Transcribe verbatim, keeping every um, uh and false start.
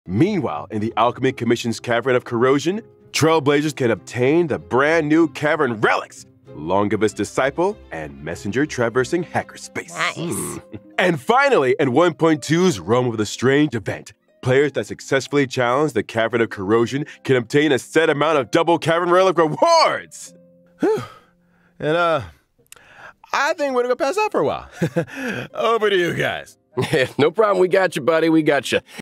Meanwhile, in the Alchemy Commission's Cavern of Corrosion, Trailblazers can obtain the brand new Cavern Relics, Long of its disciple and messenger traversing hackerspace. Nice. Hmm. And finally, in one point two's Realm of the Strange event, players that successfully challenge the Cavern of Corrosion can obtain a set amount of double Cavern Relic rewards. Whew. And, uh, I think we're gonna go pass out for a while. Over to you guys. No problem. We got you, buddy. We got you.